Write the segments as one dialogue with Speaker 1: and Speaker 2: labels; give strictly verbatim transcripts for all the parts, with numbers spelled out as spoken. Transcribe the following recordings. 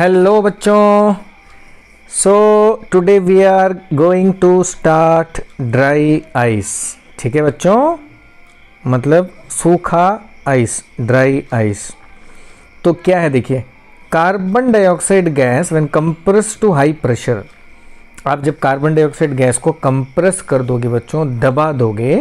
Speaker 1: Hello बच्चों, so today we are going to start dry ice. ठीक है बच्चों, मतलब सूखा आइस, ड्राई आइस। तो क्या है देखिए, carbon dioxide gas when compress to high pressure. आप जब कार्बन डाइऑक्साइड गैस को कंप्रेस कर दोगे बच्चों, दबा दोगे,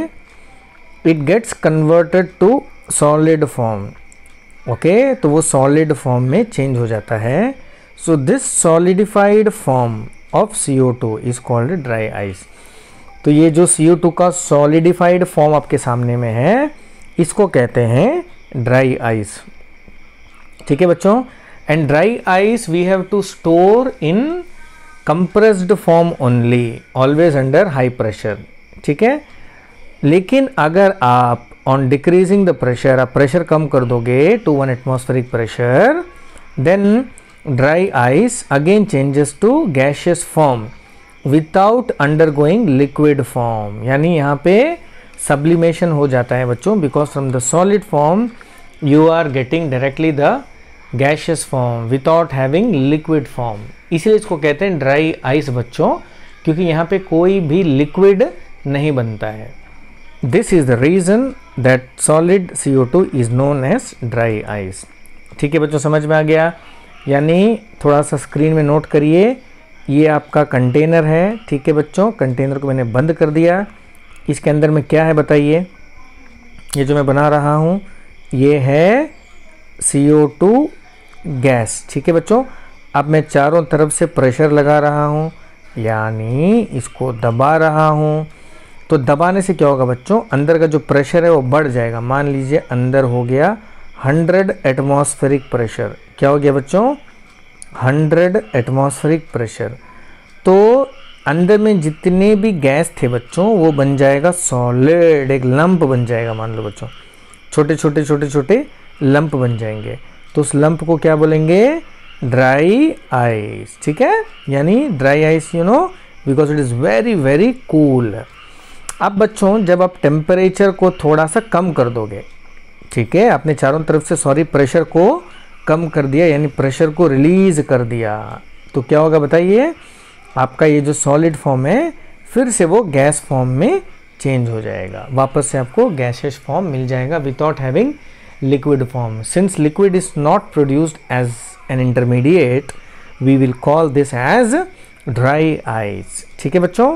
Speaker 1: it gets converted to solid form. Okay, तो वो सॉलिड फॉर्म में चेंज हो जाता है। So this solidified form of C O two is called dry ice. तो ये जो सी ओ टू का सॉलिडिफाइड फॉर्म आपके सामने में है, इसको कहते हैं ड्राई आइस। ठीक है बच्चों, and dry ice we have to store in compressed form only, always under high pressure. ठीक है, लेकिन अगर आप ऑन डिक्रीजिंग द प्रेशर, आप प्रेशर कम कर दोगे to one atmospheric pressure, then dry ice again changes to gaseous form without undergoing liquid form. यानी यहाँ पे सब्लिमेशन हो जाता है बच्चों, because from the solid form you are getting directly the gaseous form without having liquid form. इसलिए इसको कहते हैं ड्राई आइस बच्चों, क्योंकि यहाँ पे कोई भी लिक्विड नहीं बनता है। This is the reason that solid C O two is known as dry ice. ठीक है बच्चों, समझ में आ गया? यानी थोड़ा सा स्क्रीन में नोट करिए, ये आपका कंटेनर है। ठीक है बच्चों, कंटेनर को मैंने बंद कर दिया। इसके अंदर में क्या है बताइए? ये जो मैं बना रहा हूँ ये है सी ओ टू गैस। ठीक है बच्चों, अब मैं चारों तरफ से प्रेशर लगा रहा हूँ, यानी इसको दबा रहा हूँ। तो दबाने से क्या होगा बच्चों, अंदर का जो प्रेशर है वो बढ़ जाएगा। मान लीजिए अंदर हो गया हंड्रेड एटमॉस्फेरिक प्रेशर। क्या हो गया बच्चों? Hundred atmospheric pressure. तो अंदर में जितने भी गैस थे बच्चों वो बन जाएगा सॉलिड, एक लंप बन जाएगा। मान लो बच्चों, छोटे छोटे छोटे छोटे लंप बन जाएंगे। तो उस लंप को क्या बोलेंगे? Dry ice. ठीक है, यानी dry ice you know because it is very very cool. अब बच्चों जब आप टेम्परेचर को थोड़ा सा कम कर दोगे, ठीक है, आपने चारों तरफ से सॉरी प्रेशर को कम कर दिया, यानी प्रेशर को रिलीज कर दिया, तो क्या होगा बताइए? आपका ये जो सॉलिड फॉर्म है फिर से वो गैस फॉर्म में चेंज हो जाएगा। वापस से आपको गैसियस फॉर्म मिल जाएगा without having liquid form. Since liquid is not produced as an intermediate, we will call this as dry ice. ठीक है बच्चों,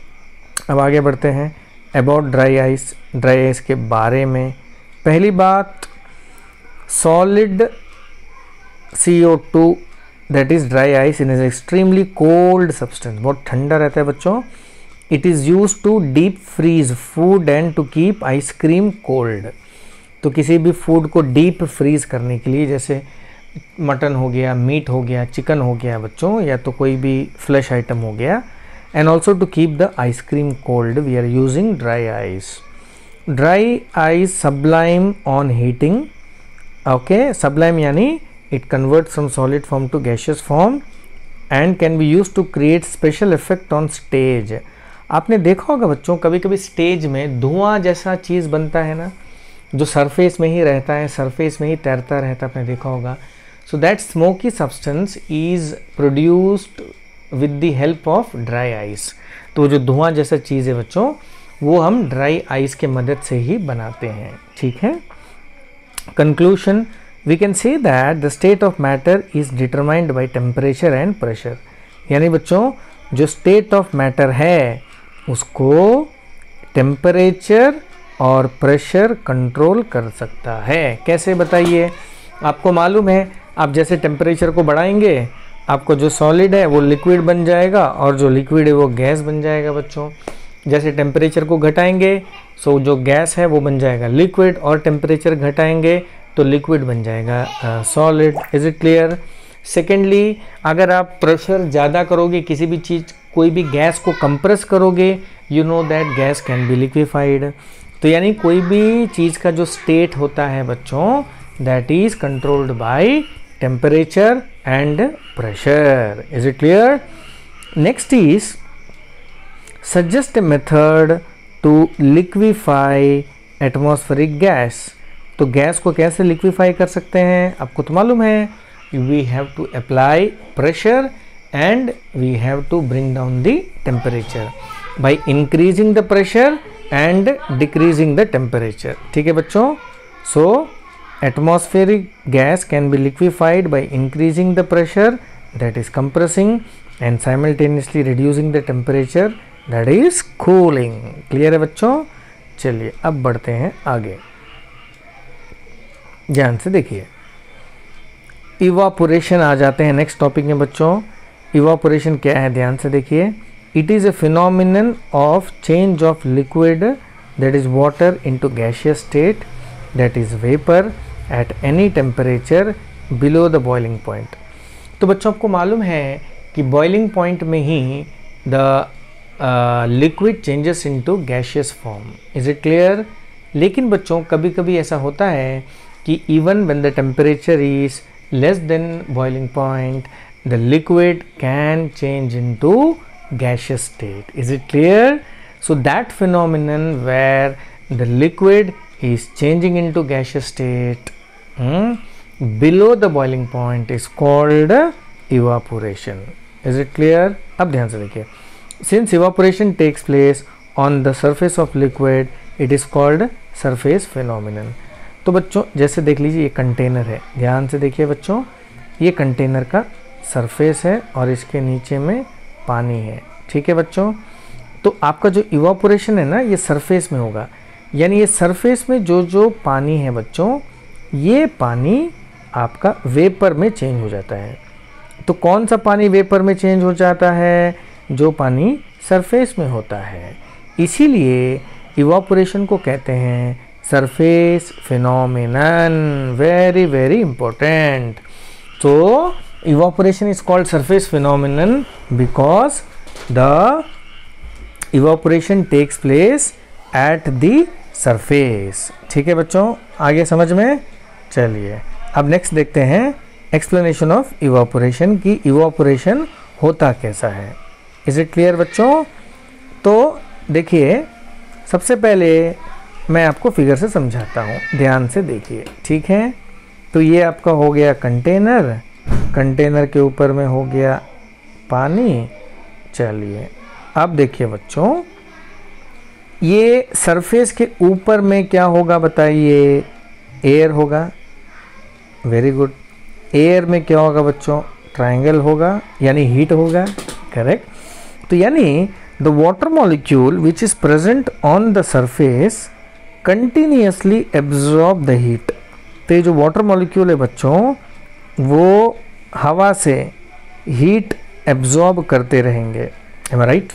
Speaker 1: अब आगे बढ़ते हैं about dry ice. Dry ice के बारे में पहली बात, solid C O two that is dry ice in is extremely cold substance, बहुत ठंडा रहता है बच्चों। It is use to deep freeze food and to keep ice cream cold. तो किसी भी फूड को डीप फ्रीज करने के लिए, जैसे मटन हो गया, मीट हो गया, चिकन हो गया बच्चों, या तो कोई भी फ्लैश आइटम हो गया, and also to keep the ice cream cold we are using dry ice. Dry ice sublime on heating. Okay, sublime yani it converts from solid form to gaseous form and can be used to create special effect on stage. आपने देखा होगा बच्चों, कभी कभी stage में धुआं जैसा चीज़ बनता है ना, जो सरफेस में ही रहता है, सरफेस में ही तैरता रहता है, आपने देखा होगा। So that smoky substance is produced with the help of dry ice. तो जो धुआं जैसा चीज़ है बच्चों, वो हम ड्राई आइस के मदद से ही बनाते हैं। ठीक है, conclusion, we can say that the state of matter is determined by temperature and pressure. यानी बच्चों जो स्टेट ऑफ मैटर है उसको टेम्परेचर और प्रेशर कंट्रोल कर सकता है। कैसे बताइए? आपको मालूम है, आप जैसे टेम्परेचर को बढ़ाएंगे, आपको जो सॉलिड है वो लिक्विड बन जाएगा और जो लिक्विड है वो गैस बन जाएगा बच्चों। जैसे टेम्परेचर को घटाएंगे सो जो गैस है वो बन जाएगा लिक्विड, और टेम्परेचर घटाएंगे तो लिक्विड बन जाएगा solid. Is it clear? Secondly, अगर आप प्रेशर ज़्यादा करोगे, किसी भी चीज़, कोई भी गैस को कंप्रेस करोगे, you know that gas can be liquefied. तो यानी कोई भी चीज़ का जो स्टेट होता है बच्चों, that is controlled by temperature and pressure. Is it clear? Next is suggest a method to liquefy atmospheric gas. तो गैस को कैसे लिक्विफाई कर सकते हैं? आपको तो मालूम है, we have to apply pressure and we have to bring down the temperature by increasing the pressure and decreasing the temperature. ठीक है बच्चों. So atmospheric gas can be liquefied by increasing the pressure, that is compressing, and simultaneously reducing the temperature, that is cooling. Clear है बच्चों. चलिए अब बढ़ते हैं आगे. ध्यान से देखिए. इवापोरेशन आ जाते हैं नेक्स्ट टॉपिक में बच्चों. इवापोरेशन क्या है, ध्यान से देखिए. It is a phenomenon of change of liquid, that is water, into gaseous state, that is vapour, at any temperature below the boiling point. तो बच्चों आपको मालूम है कि बॉइलिंग पॉइंट में ही the liquid changes into gaseous form. Is it clear. लेकिन बच्चों कभी कभी ऐसा होता है कि even when the temperature is less than boiling point, the liquid can change into gaseous state. Is it clear? So that phenomenon where the liquid is changing into gaseous state hmm, below the boiling point is called evaporation. Is it clear? अब ध्यान से देखिए. Since evaporation takes place on the surface of liquid, it is called surface phenomenon. तो बच्चों जैसे देख लीजिए, ये कंटेनर है. ध्यान से देखिए बच्चों, ये कंटेनर का सरफेस है और इसके नीचे में पानी है. ठीक है बच्चों. तो आपका जो इवापोरेशन है ना, ये सरफेस में होगा. यानी ये सरफेस में जो जो पानी है बच्चों, ये पानी आपका वेपर में चेंज हो जाता है. तो कौन सा पानी वेपर में चेंज हो जाता है? जो पानी सरफेस में होता है. इसीलिए इवापोरेशन को कहते हैं surface phenomenon. Very very important. तो evaporation is called surface phenomenon because the evaporation takes place at the surface. ठीक है बच्चों, आगे समझ में. चलिए अब नेक्स्ट देखते हैं explanation of evaporation की evaporation होता कैसा है. Is it clear बच्चों? तो देखिए, सबसे पहले मैं आपको फिगर से समझाता हूँ. ध्यान से देखिए. ठीक है. तो ये आपका हो गया कंटेनर. कंटेनर के ऊपर में हो गया पानी. चलिए अब देखिए बच्चों, ये सरफेस के ऊपर में क्या होगा बताइए? एयर होगा. Very good. एयर में क्या होगा बच्चों? ट्रायंगल होगा, यानी हीट होगा. करेक्ट. तो यानी the water molecule which is present on the surface continuously absorb the heat. तो ये जो वाटर मॉलिक्यूल है बच्चों, वो हवा से हीट एब्जॉर्ब करते रहेंगे. Am I right?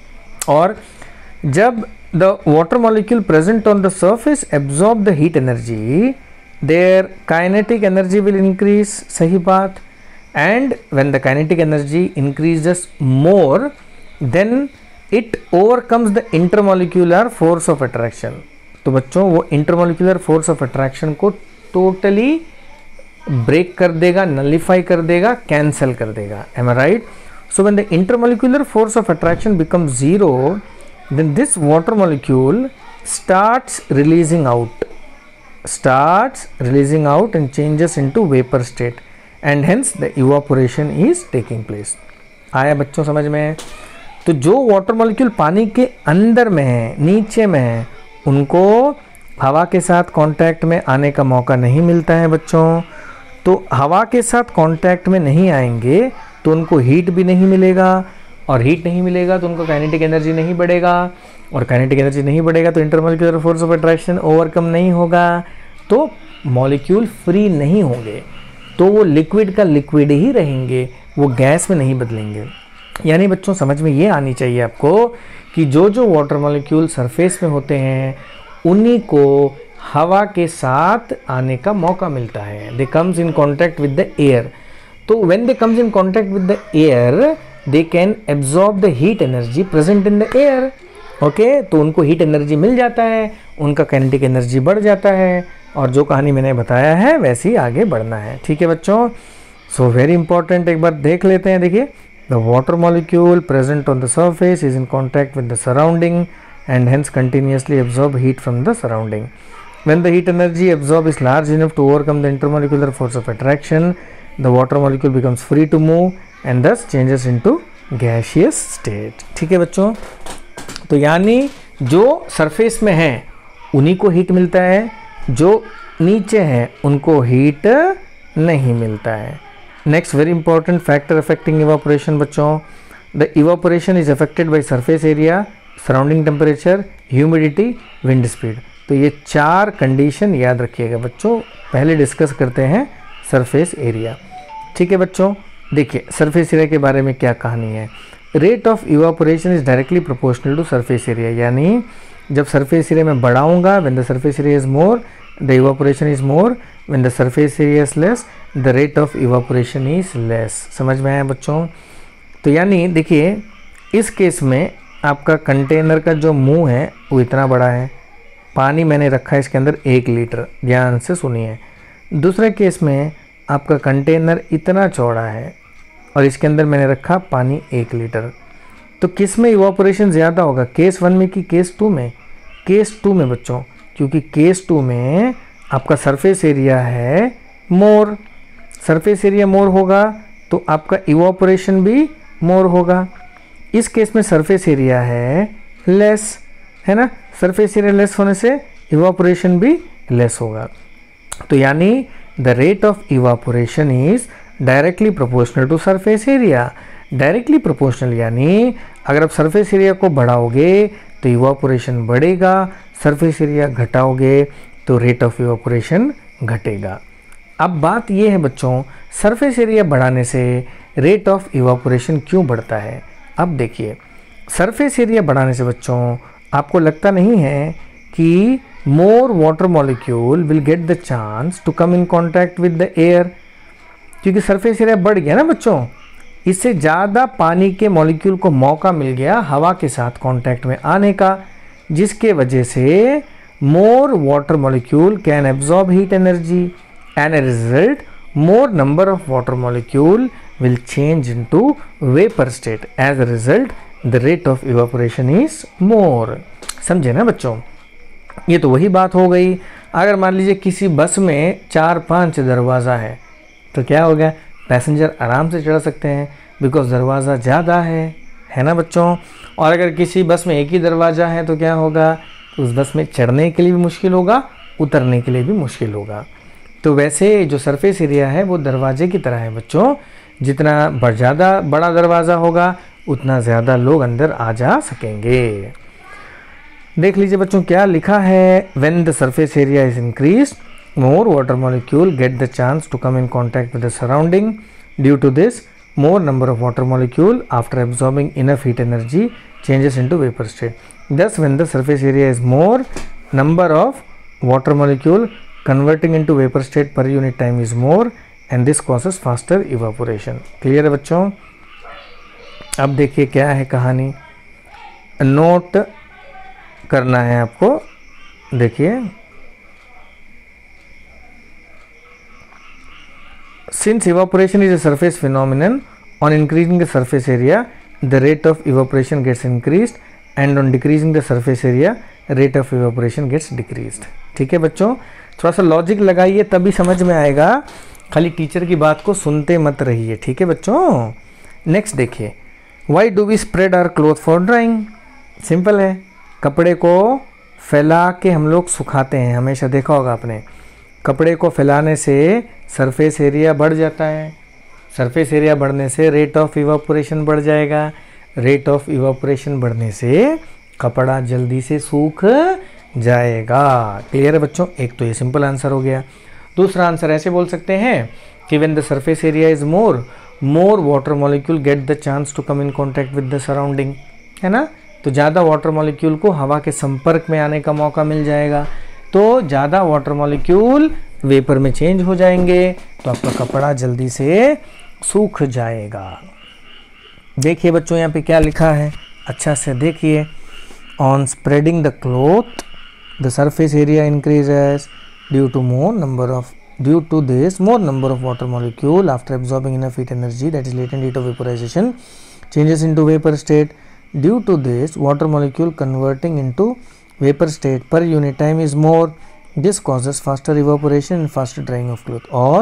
Speaker 1: और जब the water molecule present on the surface absorb the heat energy, their kinetic energy will increase. सही बात. And when the kinetic energy increases more, then it overcomes the intermolecular force of attraction. तो बच्चों वो intermolecular force of attraction को totally break कर देगा, nullify कर देगा, कैंसल कर देगा. Am I right? So when the intermolecular force of attraction becomes zero, then this water molecule starts releasing out starts releasing out and changes into vapour state, and hence the evaporation is taking place. आया बच्चों समझ में? तो जो water molecule पानी के अंदर में है, नीचे में है, उनको हवा के साथ कांटेक्ट में आने का मौका नहीं मिलता है बच्चों. तो हवा के साथ कांटेक्ट में नहीं आएंगे तो उनको हीट भी नहीं मिलेगा, और हीट नहीं मिलेगा तो उनको काइनेटिक एनर्जी नहीं बढ़ेगा, और काइनेटिक एनर्जी नहीं बढ़ेगा तो intermolecular force of attraction overcome नहीं होगा. तो मॉलिक्यूल फ्री नहीं होंगे, तो वो लिक्विड का लिक्विड ही रहेंगे, वो गैस में नहीं बदलेंगे. यानी बच्चों समझ में ये आनी चाहिए आपको कि जो जो वाटर मॉलिक्यूल सरफेस में होते हैं, उन्हीं को हवा के साथ आने का मौका मिलता है. They comes in contact with the air. तो when they comes in contact with the air, they can absorb the heat energy present in the air. Okay. तो उनको हीट एनर्जी मिल जाता है, उनका काइनेटिक एनर्जी बढ़ जाता है, और जो कहानी मैंने बताया है वैसे ही आगे बढ़ना है. ठीक है बच्चों. सो वेरी इंपॉर्टेंट, एक बार देख लेते हैं. देखिए, the water molecule present on the surface is in contact with the surrounding and hence continuously absorb heat from the surrounding. When the heat energy absorbed is large enough to overcome the intermolecular force of attraction, the water molecule becomes free to move and thus changes into gaseous state। ठीक है बच्चों, तो यानी जो surface में है उन्हीं को हीट मिलता है, जो नीचे हैं उनको हीट नहीं मिलता है। Next very important factor affecting evaporation बच्चों, the evaporation is affected by surface area, surrounding temperature, humidity, wind speed. तो ये चार कंडीशन याद रखिएगा बच्चों। पहले डिस्कस करते हैं सरफेस एरिया। ठीक है बच्चों, देखिए सरफेस एरिया के बारे में क्या कहानी है। Rate of evaporation is directly proportional to surface area, यानी जब सरफेस एरिया में बढ़ाऊंगा, when the surface area is more the evaporation is more, when the surface area is less the rate of evaporation is less. समझ में आया बच्चों? तो यानी देखिए इस केस में आपका कंटेनर का जो मुंह है वो इतना बड़ा है, पानी मैंने रखा है इसके अंदर एक लीटर, ध्यान से सुनिए। दूसरे केस में आपका कंटेनर इतना चौड़ा है और इसके अंदर मैंने रखा पानी एक लीटर। तो किस में इवापोरेशन ज़्यादा होगा, केस वन में कि केस टू में? केस टू में बच्चों, क्योंकि केस टू में आपका सरफेस एरिया है मोर, सरफेस एरिया मोर होगा तो आपका इवापोरेशन भी मोर होगा। इस केस में सरफेस एरिया है लेस, है ना, सरफेस एरिया लेस होने से इवापोरेशन भी लेस होगा। तो यानी the rate of evaporation is directly proportional to surface area. Directly proportional यानी अगर आप सरफेस एरिया को बढ़ाओगे तो इवापोरेशन बढ़ेगा, सरफेस एरिया घटाओगे तो रेट ऑफ इवापोरेशन घटेगा। अब बात यह है बच्चों, सरफेस एरिया बढ़ाने से रेट ऑफ इवापोरेशन क्यों बढ़ता है? अब देखिए सरफेस एरिया बढ़ाने से बच्चों आपको लगता नहीं है कि more water molecule will get the chance to come in contact with the air, क्योंकि सरफेस एरिया बढ़ गया ना बच्चों, इससे ज़्यादा पानी के मॉलिक्यूल को मौका मिल गया हवा के साथ कांटेक्ट में आने का, जिसके वजह से more water molecule can absorb heat energy and a result more number of water molecule will change into vapour state. As a result the rate of evaporation is more. समझे ना बच्चों? ये तो वही बात हो गई। अगर मान लीजिए किसी बस में चार पांच दरवाज़ा है तो क्या हो गया, पैसेंजर आराम से चढ़ सकते हैं बिकॉज दरवाज़ा ज़्यादा है, है ना बच्चों। और अगर किसी बस में एक ही दरवाज़ा है तो क्या होगा, तो उस बस में चढ़ने के लिए भी मुश्किल होगा, उतरने के लिए भी मुश्किल होगा। तो वैसे जो सरफेस एरिया है वो दरवाजे की तरह है बच्चों, जितना बढ़ ज़्यादा बड़ा दरवाज़ा होगा उतना ज़्यादा लोग अंदर आ जा सकेंगे। देख लीजिए बच्चों क्या लिखा है, when the surface area is increase more water molecule get the chance to come in contact with the surrounding. Due to this, more number of water molecule after absorbing enough heat energy changes into vapor state. Thus, when the surface area is more, number of water molecule converting into vapor state per unit time is more and this causes faster evaporation. Clear है बच्चों? अब देखिए क्या है कहानी, note करना है आपको। देखिए since evaporation is a surface phenomenon, on increasing the surface area the rate of evaporation gets increased and on decreasing the surface area rate of evaporation gets decreased। ठीक है बच्चों, थोड़ा सा लॉजिक लगाइए तभी समझ में आएगा, खाली टीचर की बात को सुनते मत रहिए। ठीक है बच्चों, नेक्स्ट देखिए, why do we spread our cloth for drying? Simple है, कपड़े को फैला के हम लोग सुखाते हैं, हमेशा देखा होगा आपने। कपड़े को फैलाने से सरफेस एरिया बढ़ जाता है, सरफेस एरिया बढ़ने से रेट ऑफ इवापोरेशन बढ़ जाएगा, रेट ऑफ इवापोरेशन बढ़ने से कपड़ा जल्दी से सूख जाएगा। क्लियर है बच्चों? एक तो ये सिंपल आंसर हो गया। दूसरा आंसर ऐसे बोल सकते हैं कि when the surface area is more, more water molecule get the chance to come in contact with the surrounding, है ना। तो ज़्यादा वाटर मॉलिक्यूल को हवा के संपर्क में आने का मौका मिल जाएगा, तो ज़्यादा वाटर मॉलिक्यूल वेपर में चेंज हो जाएंगे, तो आपका कपड़ा जल्दी से सूख जाएगा। देखिए बच्चों यहाँ पे क्या लिखा है, अच्छा से देखिए। On spreading the cloth the surface area increases due to more number of due to this more number of water molecule after absorbing enough heat energy that is latent heat of vaporisation changes into vapour state. Due to this water molecule converting into vapor state per unit time is more. This causes faster evaporation and faster drying of cloth, or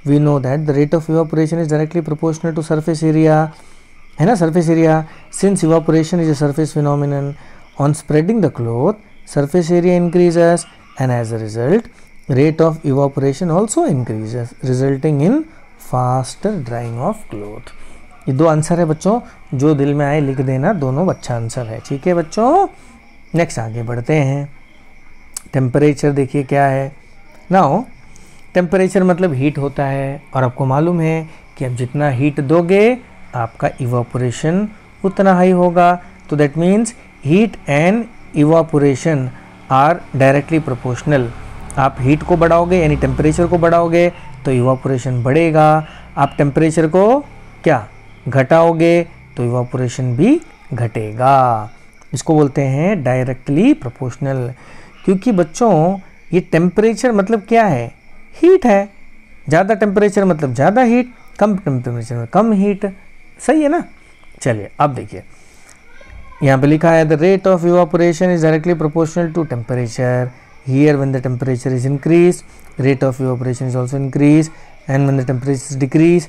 Speaker 1: we know that the rate of evaporation is directly proportional to surface area, है ना, surface area. Since evaporation is a surface phenomenon, on spreading the cloth surface area increases and as a result rate of evaporation also increases resulting in faster drying of cloth. ये दो answer है बच्चों, जो दिल में आए लिख देना, दोनों अच्छा आंसर है. ठीक है बच्चों, नेक्स्ट आगे बढ़ते हैं. टेम्परेचर देखिए क्या है. नाउ टेम्परेचर मतलब हीट होता है, और आपको मालूम है कि आप जितना हीट दोगे आपका इवापोरेशन उतना हाई होगा. तो that means heat and evaporation are directly proportional. आप हीट को बढ़ाओगे यानी टेम्परेचर को बढ़ाओगे तो इवापोरेशन बढ़ेगा. आप टेम्परेचर को क्या घटाओगे तो इवापोरेशन भी घटेगा. इसको बोलते हैं डायरेक्टली प्रोपोर्शनल. क्योंकि बच्चों ये टेम्परेचर मतलब क्या है, हीट है. ज़्यादा टेम्परेचर मतलब ज़्यादा हीट, कम टेम्परेचर में कम हीट. सही है ना. चलिए अब देखिए यहाँ पे लिखा है the rate of evaporation is directly proportional to temperature. Here when the temperature is increase rate of evaporation is also increase, and when the temperature is decrease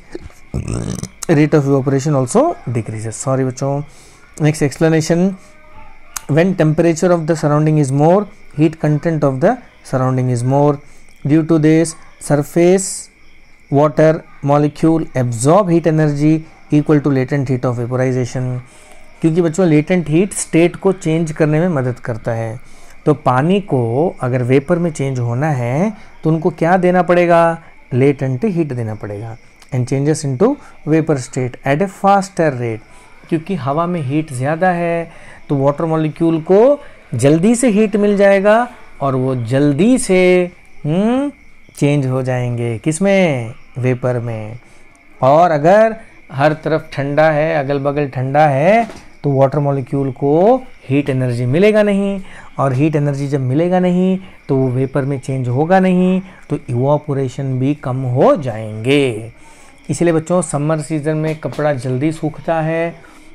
Speaker 1: rate of evaporation also decreases. Sorry बच्चों. Next explanation. When temperature of the surrounding is more, heat content of the surrounding is more. Due to this surface water molecule absorb heat energy equal to latent heat of vaporisation. क्योंकि बच्चों latent heat state को change करने में मदद करता है. तो पानी को अगर वेपर में चेंज होना है तो उनको क्या देना पड़ेगा, लेटेंट हीट देना पड़ेगा. And changes into vapour state at a faster rate. क्योंकि हवा में हीट ज़्यादा है तो वाटर मॉलिक्यूल को जल्दी से हीट मिल जाएगा और वो जल्दी से हम्म चेंज हो जाएंगे किसमें, वेपर में. और अगर हर तरफ ठंडा है, अगल बगल ठंडा है, तो वाटर मॉलिक्यूल को हीट एनर्जी मिलेगा नहीं, और हीट एनर्जी जब मिलेगा नहीं तो वो वेपर में चेंज होगा नहीं, तो इवापोरेशन भी कम हो जाएंगे. इसलिए बच्चों समर सीजन में कपड़ा जल्दी सूखता है,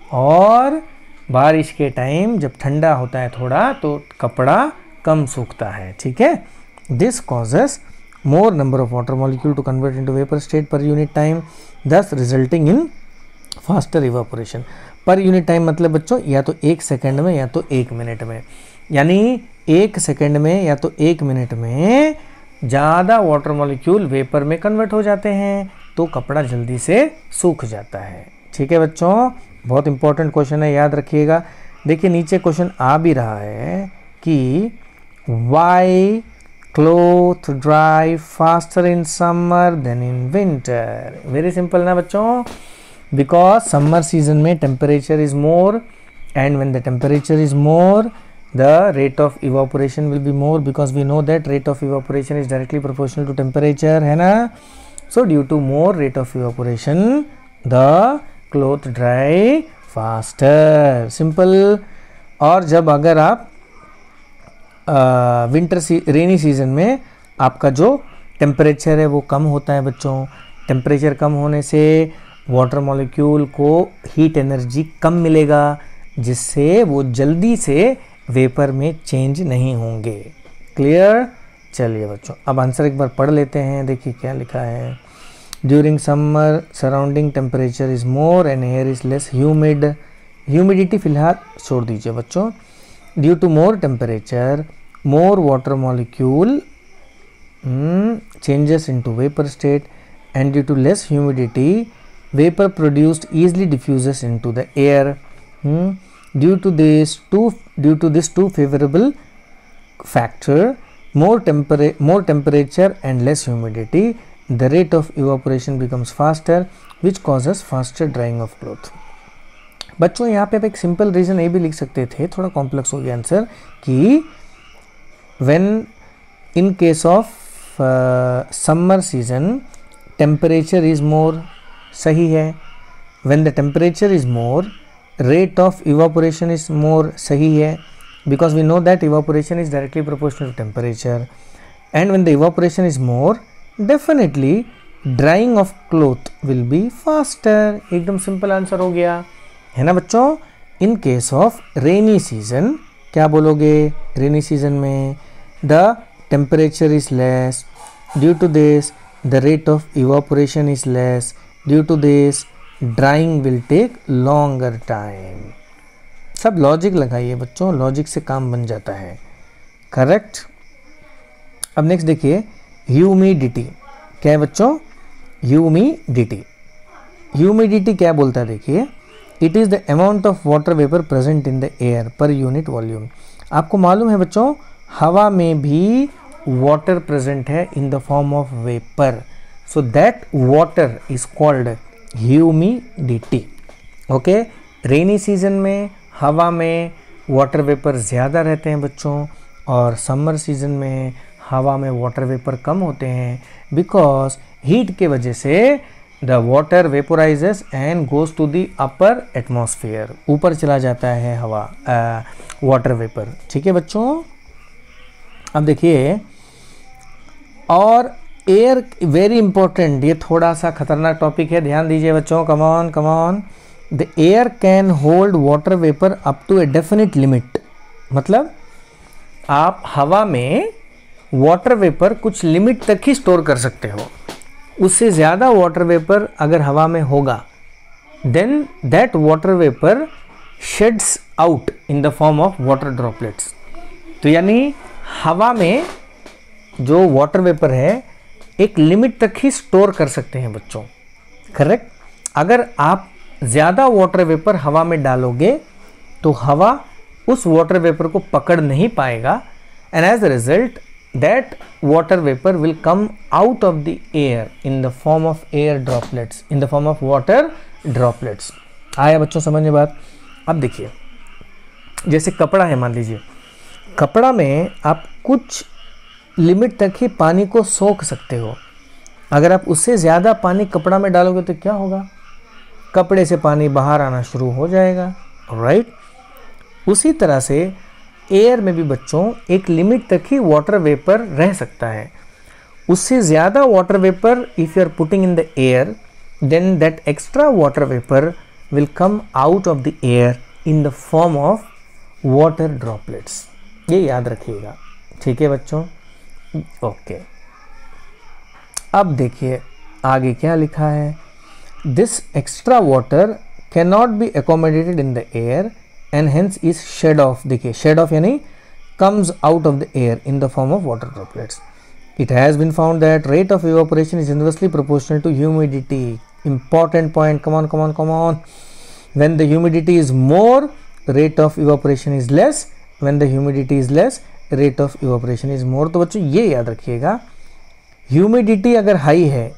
Speaker 1: और बारिश के टाइम जब ठंडा होता है थोड़ा तो कपड़ा कम सूखता है. ठीक है. This causes more number of water molecule to convert into vapor state per unit time, thus resulting in faster evaporation. Per unit time मतलब बच्चों या तो एक सेकंड में या तो एक मिनट में. यानी एक सेकंड में या तो एक मिनट में ज़्यादा वाटर मॉलिक्यूल वेपर में कन्वर्ट हो जाते हैं तो कपड़ा जल्दी से सूख जाता है. ठीक है बच्चों, बहुत इंपॉर्टेंट क्वेश्चन है, याद रखिएगा. देखिए नीचे क्वेश्चन आ भी रहा है कि why cloth dry faster in summer than in winter. Very simple ना बच्चों. Because summer season में temperature is more, and when the temperature is more the rate of evaporation will be more, because we know that rate of evaporation is directly proportional to temperature, है ना. So due to more rate of evaporation the cloth dry faster. Simple. और जब अगर आप winter सी रेनी season में आपका जो temperature है वो कम होता है बच्चों. टेम्परेचर कम होने से वाटर मॉलिक्यूल को हीट एनर्जी कम मिलेगा, जिससे वो जल्दी से वेपर में चेंज नहीं होंगे. क्लियर. चलिए बच्चों अब आंसर एक बार पढ़ लेते हैं. देखिए क्या लिखा है. During summer surrounding temperature is more and air is less humid. Humidity फिलहाल छोड़ दीजिए बच्चों. Due to more temperature more water molecule mm, changes into vapor state, and due to less humidity vapor produced easily diffuses into the air. mm. due to this two due to this two favorable factor, more tempera more temperature and less humidity, the rate of evaporation becomes faster, which causes faster drying of cloth. बच्चों यहाँ पे आप एक simple reason ये भी लिख सकते थे, थोड़ा कॉम्प्लेक्स हो गया आंसर, कि when in case of uh, summer season temperature is more. सही है. when the temperature is more rate of evaporation is more. सही है, because we know that evaporation is directly proportional to temperature, and when the evaporation is more definitely drying of cloth will be faster. एकदम simple answer हो गया, है ना बच्चों. in case of rainy season क्या बोलोगे, रेनी सीजन में the temperature is less, due to this the rate of evaporation is less, due to this drying will take longer time. सब लॉजिक लगाइए बच्चों, लॉजिक से काम बन जाता है। करेक्ट। अब नेक्स्ट देखिए ह्यूमिडिटी। क्या है बच्चों? ह्यूमिडिटी। ह्यूमिडिटी क्या बोलता है देखिए, it is the amount of water vapour present in the air per unit volume. आपको मालूम है बच्चों हवा में भी वाटर प्रेजेंट है in the form of vapour, so that water is called humidity. Okay, rainy season में हवा में वाटर वेपर ज़्यादा रहते हैं बच्चों, और समर सीजन में हवा में वाटर वेपर कम होते हैं, बिकॉज हीट के वजह से the water vaporises and goes to the upper atmosphere, ऊपर चला जाता है हवा वाटर वेपर। ठीक है बच्चों। अब देखिए, और एयर वेरी इंपॉर्टेंट, ये थोड़ा सा खतरनाक टॉपिक है, ध्यान दीजिए बच्चों। Come on come on. The air can hold water vapour up to a definite limit. मतलब आप हवा में वाटर वेपर कुछ लिमिट तक ही स्टोर कर सकते हो, उससे ज़्यादा वाटर वेपर अगर हवा में होगा then that water vapour sheds out in the form of water droplets. तो यानी हवा में जो वाटर वेपर है एक लिमिट तक ही स्टोर कर सकते हैं बच्चों। करेक्ट। अगर आप ज़्यादा वाटर वेपर हवा में डालोगे तो हवा उस वाटर वेपर को पकड़ नहीं पाएगा, and as a result that water vapour will come out of the air in the form of air droplets, in the form of water droplets. आया बच्चों समझ में बात? अब देखिए, जैसे कपड़ा है, मान लीजिए कपड़ा में आप कुछ लिमिट तक ही पानी को सोख सकते हो। अगर आप उससे ज़्यादा पानी कपड़ा में डालोगे तो क्या होगा? कपड़े से पानी बाहर आना शुरू हो जाएगा, राइट। उसी तरह से एयर में भी बच्चों एक लिमिट तक ही वाटर वेपर रह सकता है। उससे ज़्यादा water vapour if you are putting in the air, then that extra water vapour will come out of the air in the form of water droplets. ये याद रखिएगा, ठीक है बच्चों। ओके, अब देखिए आगे क्या लिखा है। This extra water can not be accommodated in the air and hence is shed off. देखिए शेड ऑफ यानी comes out of the air in the form of water droplets. It has been found that rate of evaporation is inversely proportional to humidity. Important point, come on come on come on. When the humidity is more, rate of evaporation is less. When the humidity is less, rate of evaporation is more. तो बच्चों ये याद रखिएगा, humidity अगर high है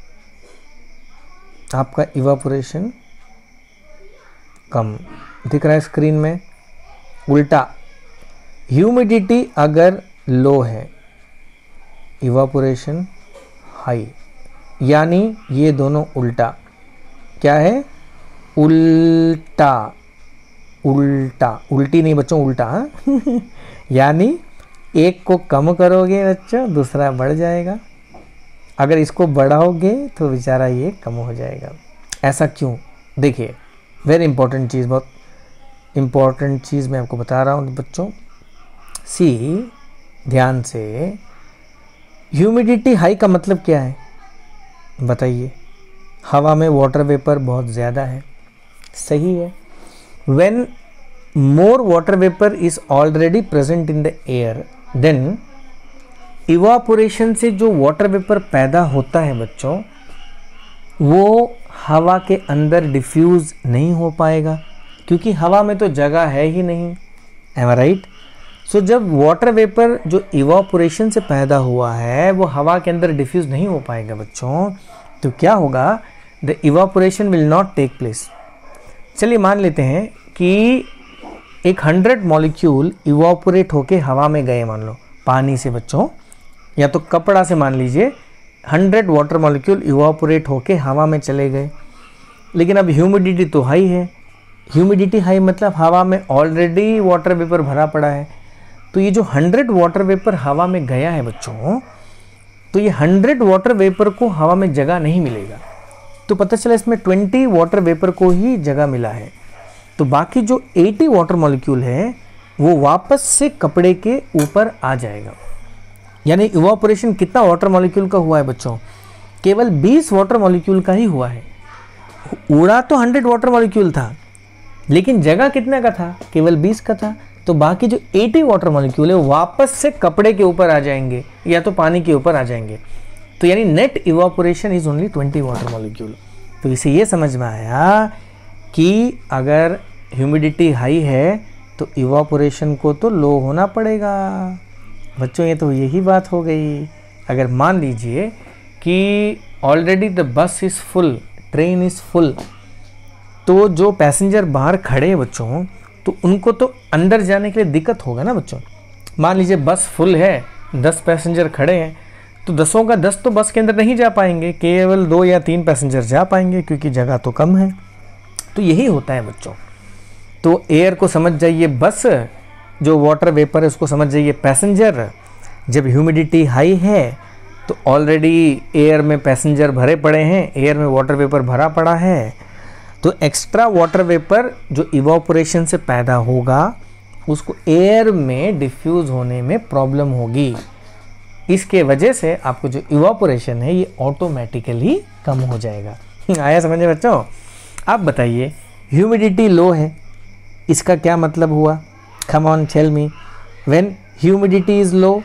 Speaker 1: आपका evaporation कम। दिख रहा है स्क्रीन में? उल्टा, ह्यूमिडिटी अगर लो है इवापोरेशन हाई, यानी ये दोनों उल्टा। क्या है? उल्टा। उल्टा, उल्टी नहीं बच्चों, उल्टा। हाँ? यानी एक को कम करोगे बच्चों, दूसरा बढ़ जाएगा। अगर इसको बढ़ाओगे तो बेचारा ये कम हो जाएगा। ऐसा क्यों? देखिए वेरी इंपॉर्टेंट चीज़, बहुत इंपॉर्टेंट चीज़ मैं आपको बता रहा हूँ बच्चों। सी ध्यान से, ह्यूमिडिटी हाई का मतलब क्या है बताइए? हवा में वाटर वेपर बहुत ज़्यादा है, सही है। When more water vapor is already present in the air, then evaporation से जो वाटर वेपर पैदा होता है बच्चों, वो हवा के अंदर डिफ्यूज़ नहीं हो पाएगा, क्योंकि हवा में तो जगह है ही नहीं। Am I right? सो जब वाटर वेपर जो इवापोरेशन से पैदा हुआ है वो हवा के अंदर डिफ्यूज़ नहीं हो पाएगा बच्चों, तो क्या होगा? The evaporation will not take place. चलिए मान लेते हैं कि एक हंड्रेड मॉलिक्यूल इवापोरेट होके हवा में गए, मान लो पानी से बच्चों, या तो कपड़ा से मान लीजिए हंड्रेड वाटर मॉलिक्यूल इवापोरेट होके हवा में चले गए। लेकिन अब ह्यूमिडिटी तो हाई है। ह्यूमिडिटी हाई मतलब हवा में ऑलरेडी वाटर वेपर भरा पड़ा है। तो ये जो हंड्रेड वाटर वेपर हवा में गया है बच्चों, तो ये हंड्रेड वाटर वेपर को हवा में जगह नहीं मिलेगा। तो पता चला इसमें ट्वेंटी वाटर वेपर को ही जगह मिला है। तो बाकी जो एटी वाटर मॉलिक्यूल है वो वापस से कपड़े के ऊपर आ जाएगा। यानी इवापोरेशन कितना वाटर मॉलिक्यूल का हुआ है बच्चों? केवल बीस वाटर मॉलिक्यूल का ही हुआ है। उड़ा तो हंड्रेड वाटर मॉलिक्यूल था, लेकिन जगह कितने का था? केवल बीस का था। तो बाकी जो अस्सी वाटर मॉलिक्यूल है वापस से कपड़े के ऊपर आ जाएंगे या तो पानी के ऊपर आ जाएंगे। तो यानी net evaporation is only twenty water molecule. तो इसे ये समझ में आया कि अगर ह्यूमिडिटी हाई है तो इवापोरेशन को तो लो होना पड़ेगा। बच्चों ये तो यही बात हो गई। अगर मान लीजिए कि already the bus is full, train is full, तो जो पैसेंजर बाहर खड़े हैं बच्चों, तो उनको तो अंदर जाने के लिए दिक्कत होगा ना बच्चों। मान लीजिए बस फुल है, दस पैसेंजर खड़े हैं, तो दसों का दस तो बस के अंदर नहीं जा पाएंगे, केवल दो या तीन पैसेंजर जा पाएंगे क्योंकि जगह तो कम है। तो यही होता है बच्चों। तो एयर को समझ जाइए बस, जो वाटर वेपर है उसको समझ जाइए पैसेंजर। जब ह्यूमिडिटी हाई है तो ऑलरेडी एयर में पैसेंजर भरे पड़े हैं, एयर में वाटर वेपर भरा पड़ा है, तो एक्स्ट्रा वाटर वेपर जो इवापोरेशन से पैदा होगा उसको एयर में डिफ्यूज होने में प्रॉब्लम होगी। इसके वजह से आपको जो इवापोरेशन है ये ऑटोमेटिकली कम हो जाएगा। आया समझ में बच्चों? आप बताइए, ह्यूमिडिटी लो है, इसका क्या मतलब हुआ? Come on tell me. When humidity is low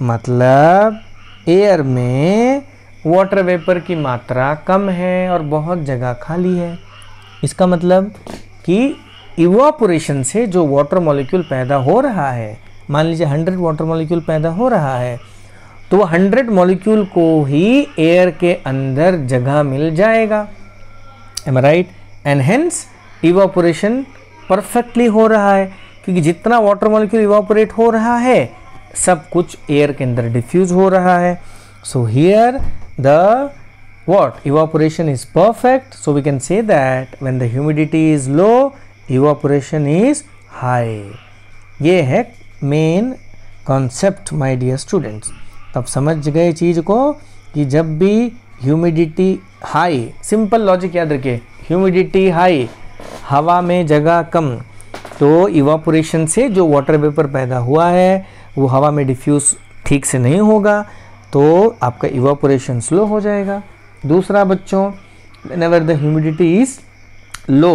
Speaker 1: मतलब एयर में वाटर वेपर की मात्रा कम है और बहुत जगह खाली है। इसका मतलब कि इवापोरेशन से जो वाटर मॉलिक्यूल पैदा हो रहा है, मान लीजिए हंड्रेड वाटर मॉलिक्यूल पैदा हो रहा है, तो वो हंड्रेड मॉलिक्यूल को ही एयर के अंदर जगह मिल जाएगा। Am I right? And hence evaporation perfectly हो रहा है, क्योंकि जितना वाटर मॉलिक्यूल इवापोरेट हो रहा है सब कुछ एयर के अंदर डिफ्यूज हो रहा है। So here the what evaporation is perfect, so we can say that when the humidity is low evaporation is high। ये है main concept my dear students. तब समझ गए चीज़ को कि जब भी ह्यूमिडिटी हाई, सिंपल लॉजिक याद रखिए, ह्यूमिडिटी हाई, हवा में जगह कम, तो इवापोरेशन से जो वाटर वेपर पैदा हुआ है वो हवा में डिफ्यूज ठीक से नहीं होगा, तो आपका इवापोरेशन स्लो हो जाएगा। दूसरा बच्चों, whenever the humidity is low,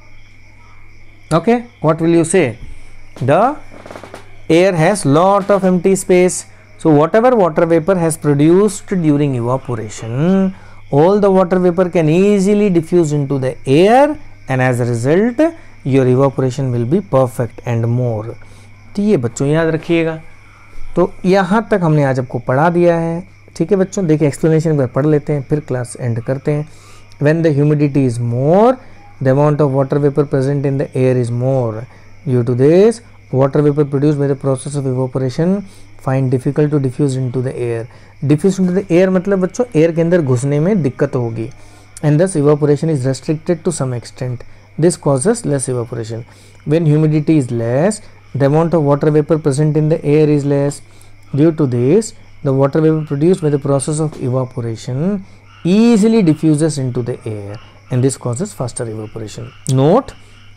Speaker 1: okay, what will you say? The air has lot of empty space, so whatever water vapor has produced during evaporation, all the water vapor can easily diffuse into the air, and as a result your evaporation will be perfect and more। तो ये बच्चों याद रखिएगा। तो यहाँ तक हमने आज आपको पढ़ा दिया है, ठीक है बच्चों। देखिए एक्सप्लेनेशन पर पढ़ लेते हैं, फिर क्लास एंड करते हैं। When the humidity is more, the amount of water vapour present in the air is more. Due to this water vapour produce by the process of evaporation find difficult to diffuse into the air. Diffuse into the air मतलब बच्चों air के अंदर घुसने में दिक्कत होगी, and thus evaporation is restricted to some extent. This causes less evaporation. When humidity is less, the amount of water vapour present in the air is less. Due to this the water vapor produced by the process of evaporation easily diffuses into the air, and this causes faster evaporation। note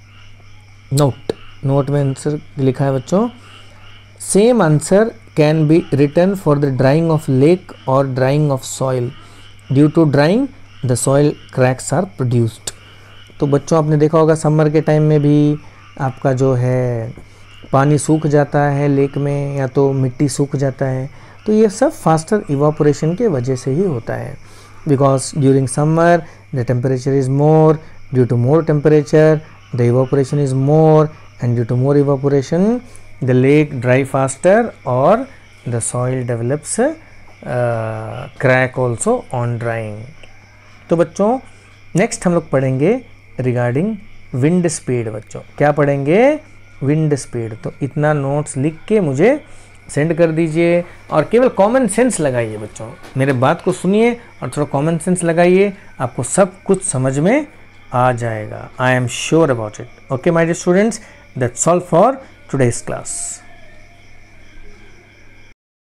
Speaker 1: note note में answer लिखा है बच्चों, same answer can be written for the drying of lake or drying of soil। due to drying the soil cracks are produced। तो बच्चों आपने देखा होगा summer के टाइम में भी आपका जो है पानी सूख जाता है लेक में, या तो मिट्टी सूख जाता है, तो ये सब फास्टर इवापोरेशन के वजह से ही होता है। Because during summer the temperature is more, due to more temperature the evaporation is more, and due to more evaporation the lake dry faster और the soil develops crack also on drying. तो बच्चों next हम लोग पढ़ेंगे regarding wind speed. बच्चों क्या पढ़ेंगे? Wind speed. तो इतना नोट्स लिख के मुझे सेंड कर दीजिए, और केवल कॉमन सेंस लगाइए बच्चों। मेरे बात को सुनिए और थोड़ा कॉमन सेंस लगाइए, आपको सब कुछ समझ में आ जाएगा। I am sure about it. Okay my dear students, that's all for today's class.